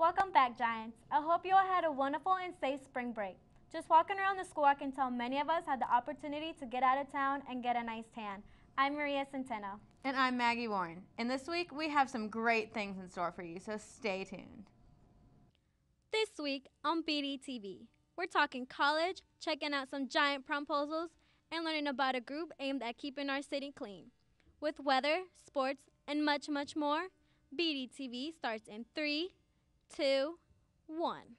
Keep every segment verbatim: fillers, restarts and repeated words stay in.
Welcome back, Giants. I hope you all had a wonderful and safe spring break. Just walking around the school, I can tell many of us had the opportunity to get out of town and get a nice tan. I'm Maria Centeno. And I'm Maggie Warren. And this week, we have some great things in store for you, so stay tuned. This week on B D T V, we're talking college, checking out some giant promposals, and learning about a group aimed at keeping our city clean. With weather, sports, and much, much more, B D T V starts in three, two, one.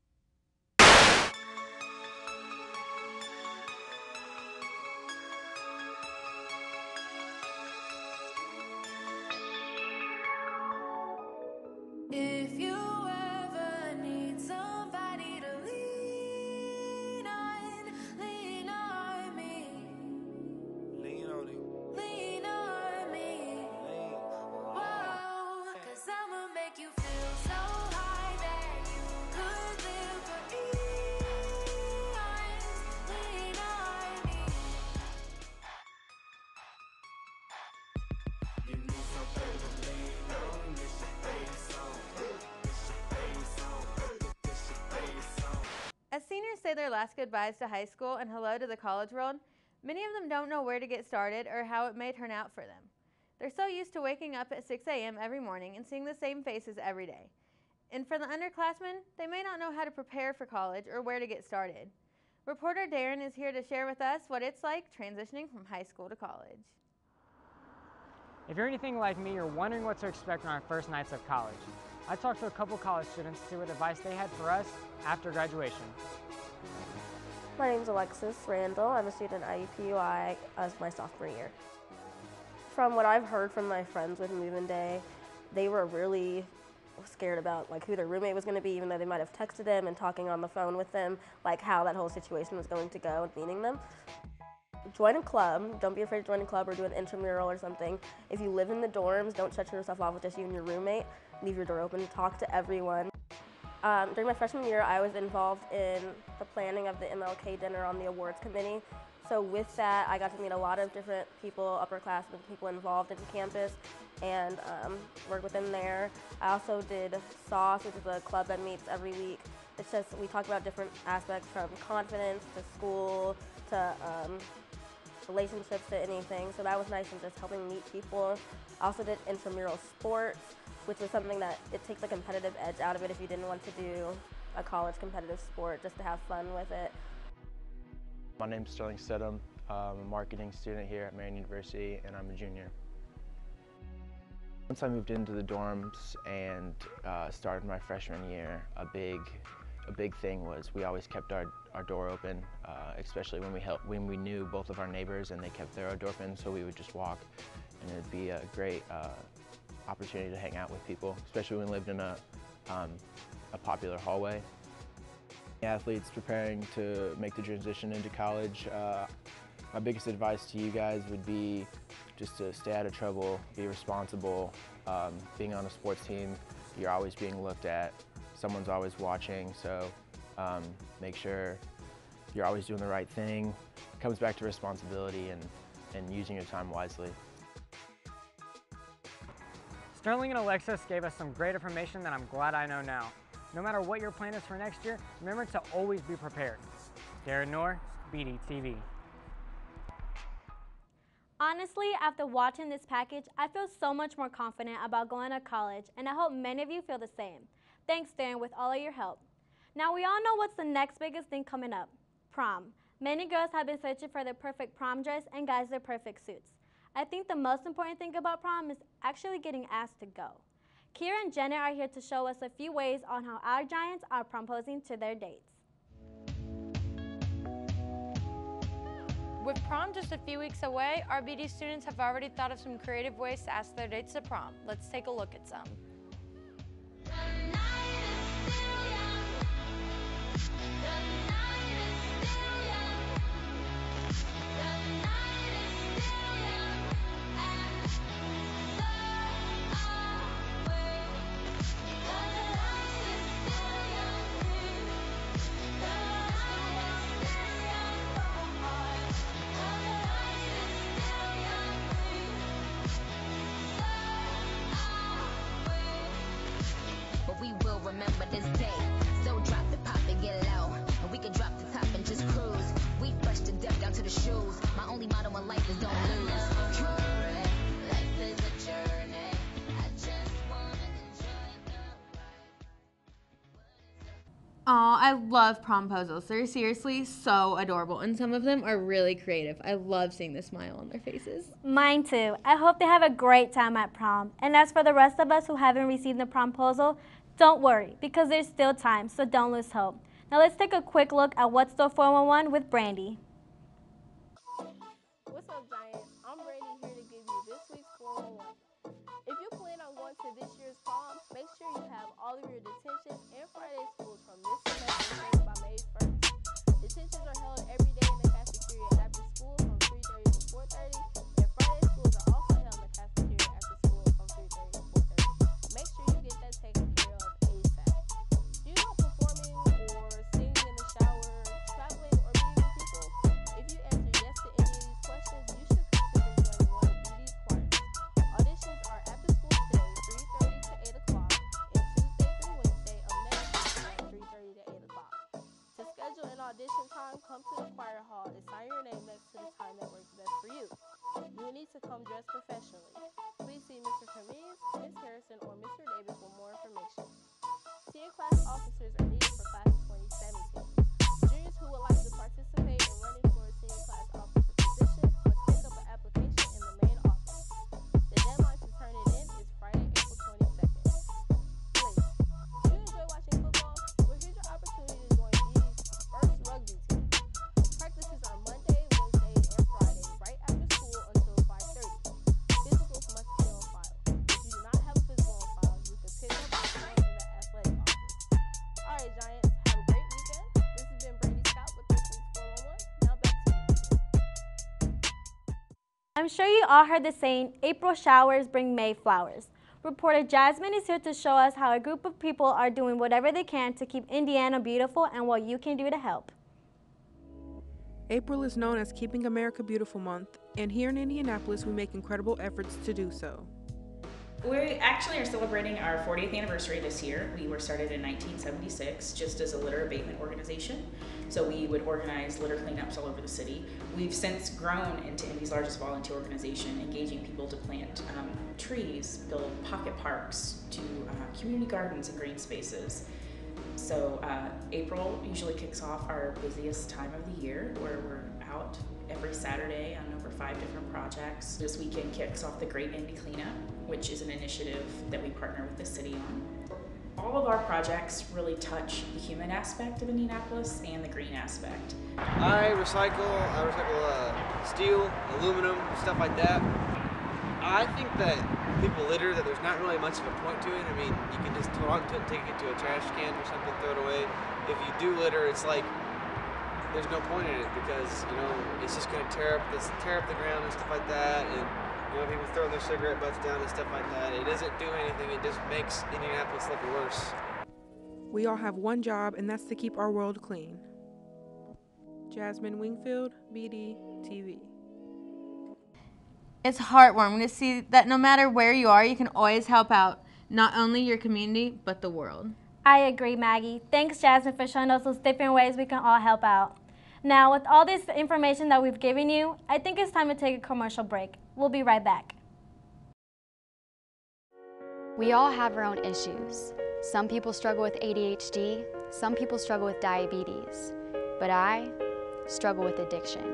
If you ever need somebody to lean on, lean on me. Lean on it. Lean on me. Lean. Whoa, cause I'ma make you feel so high that you could live for eons. Lean on me. You need somebody to lean on. It's your face on. It's your face on. It's your face on. As seniors say their last goodbyes to high school and hello to the college world, many of them don't know where to get started or how it may turn out for them. They're so used to waking up at six a m every morning and seeing the same faces every day. And for the underclassmen, they may not know how to prepare for college or where to get started. Reporter Darren is here to share with us what it's like transitioning from high school to college. If you're anything like me, you're wondering what to expect on our first nights of college. I talked to a couple college students to see what advice they had for us after graduation. My name's Alexis Randall. I'm a student at I U P U I as my sophomore year. From what I've heard from my friends with move-in day, they were really scared about like who their roommate was going to be, even though they might have texted them and talking on the phone with them, like how that whole situation was going to go and meeting them. Join a club. Don't be afraid to join a club or do an intramural or something. If you live in the dorms, don't shut yourself off with just you and your roommate. Leave your door open. Talk to everyone. Um, during my freshman year, I was involved in the planning of the M L K dinner on the awards committee. So with that, I got to meet a lot of different people, upperclassmen, people involved in campus, and um, work with them there. I also did SAUCE, which is a club that meets every week. It's just, we talk about different aspects from confidence to school to um, relationships to anything. So that was nice and just helping meet people. I also did intramural sports, which was something that it takes a competitive edge out of it if you didn't want to do a college competitive sport, just to have fun with it. My name's Sterling Stedham. I'm a marketing student here at Marian University, and I'm a junior. Once I moved into the dorms and uh, started my freshman year, a big, a big thing was we always kept our, our door open, uh, especially when we helped, when we knew both of our neighbors and they kept their door open, so we would just walk, and it'd be a great uh, opportunity to hang out with people, especially when we lived in a, um, a popular hallway. Athletes preparing to make the transition into college, uh, my biggest advice to you guys would be just to stay out of trouble, be responsible. Um, being on a sports team, you're always being looked at, someone's always watching, so um, make sure you're always doing the right thing. It comes back to responsibility and, and using your time wisely. Sterling and Alexis gave us some great information that I'm glad I know now. No matter what your plan is for next year, remember to always be prepared. Darren Noor, B D T V. Honestly, after watching this package, I feel so much more confident about going to college, and I hope many of you feel the same. Thanks, Darren, with all of your help. Now, we all know what's the next biggest thing coming up, prom. Many girls have been searching for their perfect prom dress and guys their perfect suits. I think the most important thing about prom is actually getting asked to go. Kira and Janet are here to show us a few ways on how our Giants are proposing to their dates. With prom just a few weeks away, our B D students have already thought of some creative ways to ask their dates to prom. Let's take a look at some. Away. remember this day. So drop the pop and get low, and we can drop the top and just cruise. We fresh to death down to the shoes. My only motto in life is don't lose. Life is a journey. I just wanna enjoy the ride. Aw, I love promposals. They're seriously so adorable, and some of them are really creative. I love seeing the smile on their faces. Mine too. I hope they have a great time at prom. And as for the rest of us who haven't received the promposal, don't worry, because there's still time, so don't lose hope. Now let's take a quick look at What's the four one one with Brandy. What's up, Giants? I'm Brandy here to give you this week's four one one. If you plan on going to this year's prom, make sure you have all of your detentions and Friday schools from this semester started by May first. Detentions are held every day in the cafeteria after school from three thirty to four thirty, and Friday schools are also held in the cafeteria after school from three thirty to four thirty. Make sure you get that taken care of ASAP. Do you know performing or singing in the shower, traveling, or being with people? If you answer yes to any of these questions, you should consider joining one of B D's choirs. Auditions are after school today, three thirty to eight o'clock, and Tuesday through Wednesday of next week at three thirty to eight o'clock. To schedule an audition time, come to the choir hall and sign your name next to the time that works best for you. You will need to come dressed professionally. Please see Mister Cummings, Miz Harrison, or Mister Davis for more information. Senior class officers are needed for class of twenty seventeen. Juniors who would like to participate in running for a senior class officer position must pick up an application in the main office. The deadline to turn it in is Friday, April twenty-second. Ladies, do you enjoy watching football? Well, here's your opportunity to join B D's first rugby team. Practices are Monday, Wednesday, and Friday, right after school until five thirty. Physicals must be on file. If you do not have a physical on file, you can pick up a form in the athletic office. All right, Giants, have a great weekend. This has been Brandy Scott with this week's four one one. Now back to you. I'm sure you all heard the saying, April showers bring May flowers. Reporter Jasmine is here to show us how a group of people are doing whatever they can to keep Indiana beautiful and what you can do to help. April is known as Keeping America Beautiful Month, and here in Indianapolis we make incredible efforts to do so. We actually are celebrating our fortieth anniversary this year. We were started in nineteen seventy-six just as a litter abatement organization. So we would organize litter cleanups all over the city. We've since grown into Indy's largest volunteer organization, engaging people to plant um, trees, build pocket parks, do uh, community gardens and green spaces. So uh, April usually kicks off our busiest time of the year, where we're out every Saturday on over five different projects. This weekend kicks off the Great Indy Cleanup, which is an initiative that we partner with the city on. All of our projects really touch the human aspect of Indianapolis and the green aspect. I recycle, I recycle uh, steel, aluminum, stuff like that. I think that people litter, that there's not really much of a point to it. I mean, you can just hold on to it and take it to a trash can or something, throw it away. If you do litter, it's like, there's no point in it because, you know, it's just going to tear up this, tear up the ground and stuff like that. And, you know, people throw their cigarette butts down and stuff like that. It doesn't do anything. It just makes Indianapolis look worse. We all have one job, and that's to keep our world clean. Jasmine Wingfield, B D T V. It's heartwarming to see that no matter where you are, you can always help out, not only your community, but the world. I agree, Maggie. Thanks, Jasmine, for showing us those different ways we can all help out. Now, with all this information that we've given you, I think it's time to take a commercial break. We'll be right back. We all have our own issues. Some people struggle with A D H D, some people struggle with diabetes, but I struggle with addiction.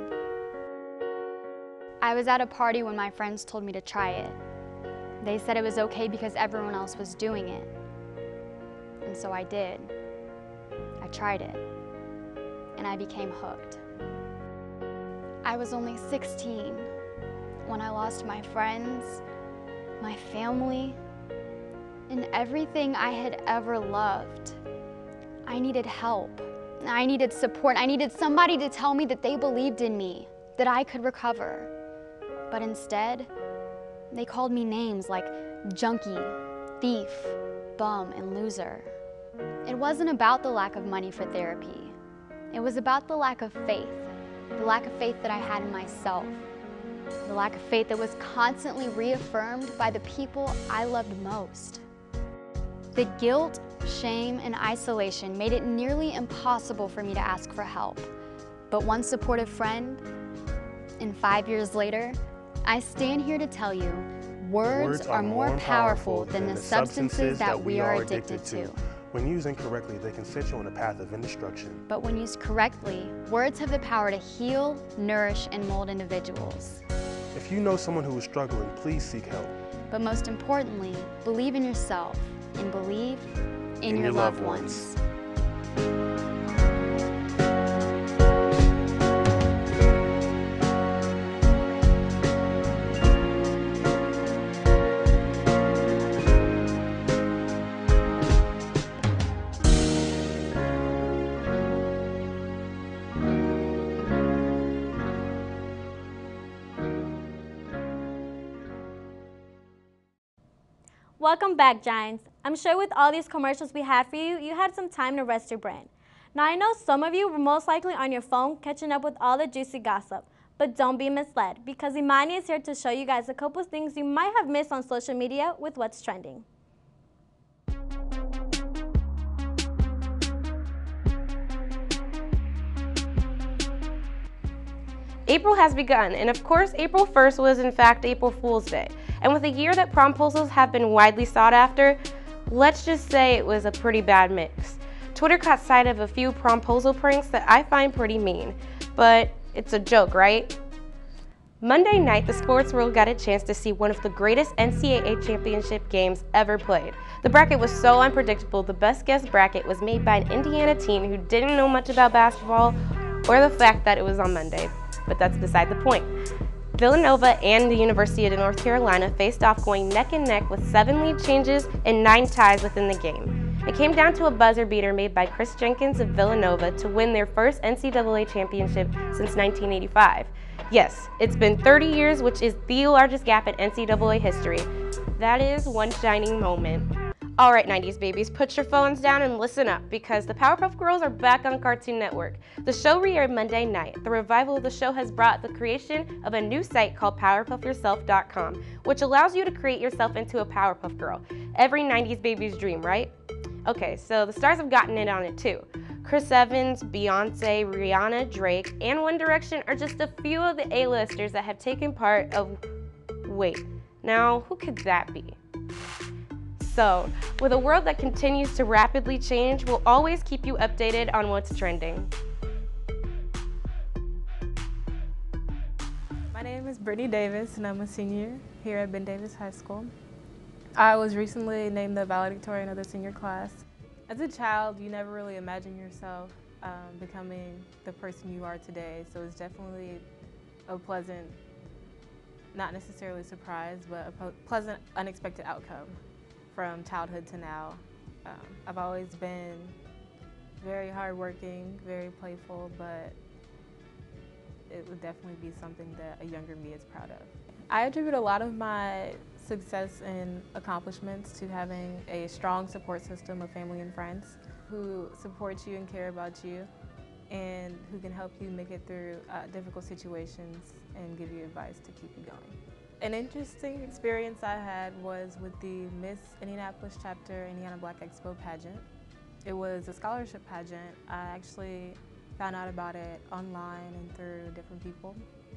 I was at a party when my friends told me to try it. They said it was okay because everyone else was doing it. And so I did. I tried it, and I became hooked. I was only sixteen when I lost my friends, my family, and everything I had ever loved. I needed help. I needed support. I needed somebody to tell me that they believed in me, that I could recover. But instead, they called me names like junkie, thief, bum, and loser. It wasn't about the lack of money for therapy. It was about the lack of faith, the lack of faith that I had in myself, the lack of faith that was constantly reaffirmed by the people I loved most. The guilt, shame, and isolation made it nearly impossible for me to ask for help. But one supportive friend, and five years later, I stand here to tell you, words, words are, are more powerful than, than the substances that we are addicted to. When used incorrectly, they can set you on a path of indestruction. But when used correctly, words have the power to heal, nourish, and mold individuals. If you know someone who is struggling, please seek help. But most importantly, believe in yourself and believe in, in your, your loved, loved ones. ones. Welcome back, Giants. I'm sure with all these commercials we had for you, you had some time to rest your brain. Now I know some of you were most likely on your phone catching up with all the juicy gossip, but don't be misled because Imani is here to show you guys a couple things you might have missed on social media with what's trending. April has begun, and of course April first was in fact April Fool's Day. And with a year that promposals have been widely sought after, let's just say it was a pretty bad mix. Twitter caught sight of a few promposal pranks that I find pretty mean, but it's a joke, right? Monday night, the sports world got a chance to see one of the greatest N C double A championship games ever played. The bracket was so unpredictable, the best guess bracket was made by an Indiana team who didn't know much about basketball or the fact that it was on Monday, but that's beside the point. Villanova and the University of North Carolina faced off going neck and neck with seven lead changes and nine ties within the game. It came down to a buzzer beater made by Chris Jenkins of Villanova to win their first N C double A championship since nineteen eighty-five. Yes, it's been thirty years, which is the largest gap in N C double A history. That is one shining moment. All right, nineties babies, put your phones down and listen up because the Powerpuff Girls are back on Cartoon Network. The show re-aired Monday night. The revival of the show has brought the creation of a new site called powerpuff yourself dot com, which allows you to create yourself into a Powerpuff Girl. Every nineties baby's dream, right? Okay, so the stars have gotten in on it too. Chris Evans, Beyonce, Rihanna, Drake, and One Direction are just a few of the A-listers that have taken part of... Wait, now who could that be? So, with a world that continues to rapidly change, we'll always keep you updated on what's trending. My name is Brittany Davis, and I'm a senior here at Ben Davis High School. I was recently named the valedictorian of the senior class. As a child, you never really imagine yourself um, becoming the person you are today, so it's definitely a pleasant, not necessarily surprise, but a pleasant, unexpected outcome. From childhood to now. Um, I've always been very hardworking, very playful, but it would definitely be something that a younger me is proud of. I attribute a lot of my success and accomplishments to having a strong support system of family and friends who support you and care about you and who can help you make it through uh, difficult situations and give you advice to keep you going. An interesting experience I had was with the Miss Indianapolis Chapter Indiana Black Expo pageant. It was a scholarship pageant. I actually found out about it online and through different people.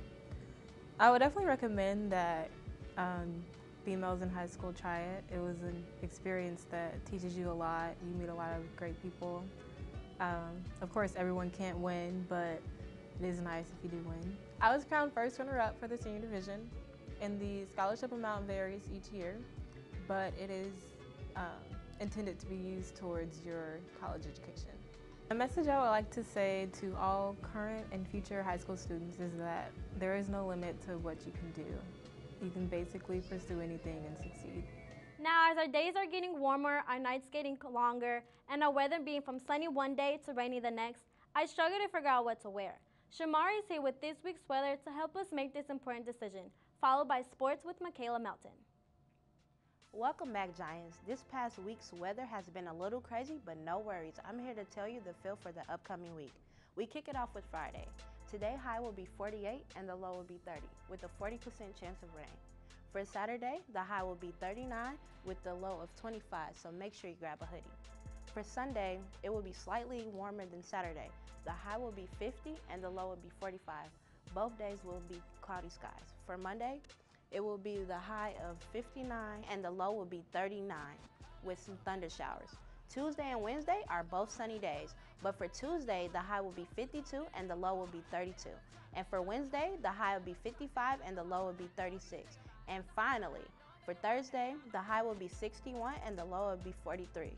I would definitely recommend that um, females in high school try it. It was an experience that teaches you a lot. You meet a lot of great people. Um, of course, everyone can't win, but it is nice if you do win. I was crowned first runner-up for the senior division. And the scholarship amount varies each year, but it is um, intended to be used towards your college education. A message I would like to say to all current and future high school students is that there is no limit to what you can do. You can basically pursue anything and succeed. Now, as our days are getting warmer, our nights getting longer, and our weather being from sunny one day to rainy the next, I struggle to figure out what to wear. Shamari is here with this week's weather to help us make this important decision, followed by sports with Michaela Melton. Welcome back, Giants. This past week's weather has been a little crazy, but no worries. I'm here to tell you the feel for the upcoming week. We kick it off with Friday. Today, high will be forty-eight and the low will be thirty, with a forty percent chance of rain. For Saturday, the high will be thirty-nine with the low of twenty-five, so make sure you grab a hoodie. For Sunday, it will be slightly warmer than Saturday. The high will be fifty and the low will be forty-five. Both days will be cloudy skies. For Monday, it will be the high of fifty-nine and the low will be thirty-nine with some thunder showers. Tuesday and Wednesday are both sunny days, but for Tuesday, the high will be fifty-two and the low will be thirty-two. And for Wednesday, the high will be fifty-five and the low will be thirty-six. And finally, for Thursday, the high will be sixty-one and the low will be forty-three.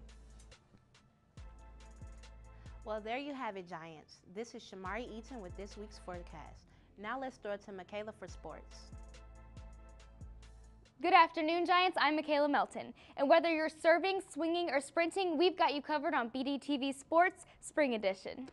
Well, there you have it, Giants. This is Shamari Eaton with this week's forecast. Now let's throw it to Michaela for sports. Good afternoon, Giants. I'm Michaela Melton. And whether you're serving, swinging, or sprinting, we've got you covered on B D T V Sports Spring Edition.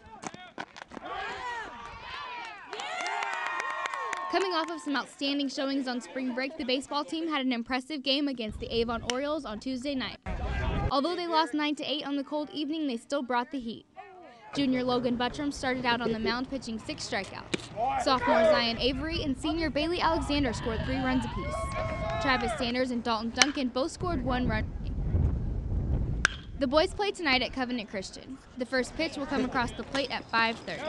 Coming off of some outstanding showings on spring break, the baseball team had an impressive game against the Avon Orioles on Tuesday night. Although they lost nine to eight on the cold evening, they still brought the heat. Junior Logan Buttram started out on the mound pitching six strikeouts. Sophomore Zion Avery and senior Bailey Alexander scored three runs apiece. Travis Sanders and Dalton Duncan both scored one run. The boys play tonight at Covenant Christian. The first pitch will come across the plate at five thirty.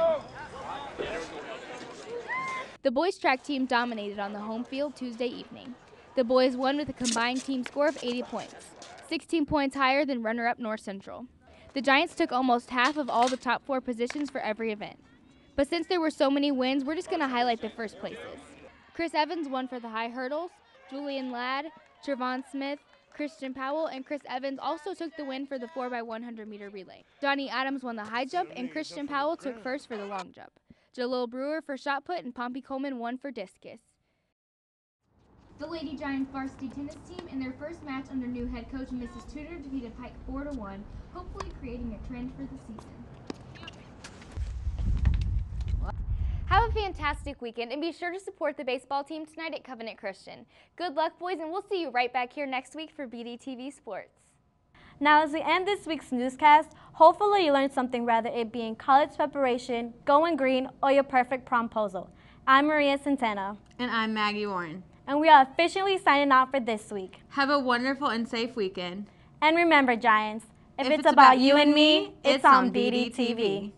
The boys track team dominated on the home field Tuesday evening. The boys won with a combined team score of eighty points, sixteen points higher than runner-up North Central. The Giants took almost half of all the top four positions for every event. But since there were so many wins, we're just going to highlight the first places. Chris Evans won for the high hurdles. Julian Ladd, Trevon Smith, Christian Powell, and Chris Evans also took the win for the four by one hundred meter relay. Johnny Adams won the high jump, and Christian Powell took first for the long jump. Jalil Brewer for shot put, and Pompey Coleman won for discus. The Lady Giants varsity tennis team in their first match under new head coach Missus Tudor defeated Pike four to one, hopefully creating a trend for the season. Have a fantastic weekend and be sure to support the baseball team tonight at Covenant Christian. Good luck, boys, and we'll see you right back here next week for B D T V Sports. Now, as we end this week's newscast, hopefully you learned something, whether it be in college preparation, going green, or your perfect promposal. I'm Maria Santana. And I'm Maggie Warren. And we are officially signing off for this week. Have a wonderful and safe weekend. And remember, Giants, if, if it's, it's about, about you and me, it's, it's on B D T V.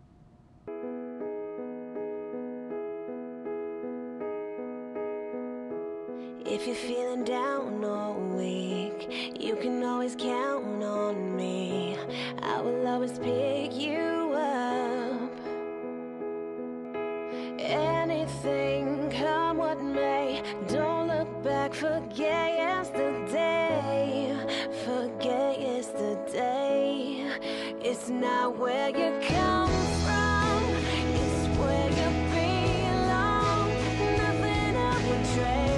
If you're feeling down or weak, you can always count on me. I will always pick you up. Anything, come what may, don't look back, forget yesterday. Forget yesterday. It's not where you come from, it's where you belong. Nothing I would trade.